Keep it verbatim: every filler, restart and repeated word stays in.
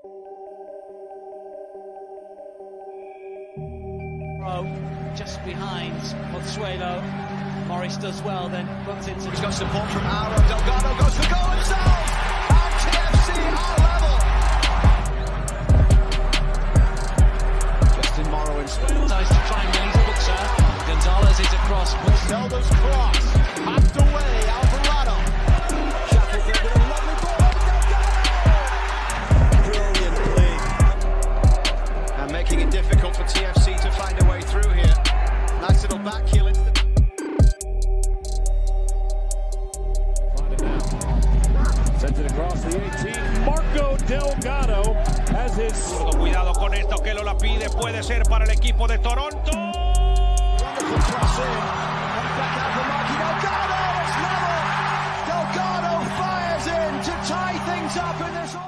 Just behind Consuelo. Morris does well, then runs into... He's got support from Mark Delgado, goes for goal himself! And T F C are level! Justin Morrow in space. Tries to try and release the books out. Gonzalez is across. Zelda's cross. Packed away, Alvarado. Shackleton with a lovely ball. Delgado! Brilliantly. And making it difficult for T F C to find a way through here. Nice little back heel into the... Find it now. Sends it across the eighteen. Mark Delgado has his... Cuidado con esto, que lo la pide. Puede ser para el equipo de Toronto. Wonderful cross in. And back out for Mark Delgado. It's level. Delgado fires in to tie things up in this...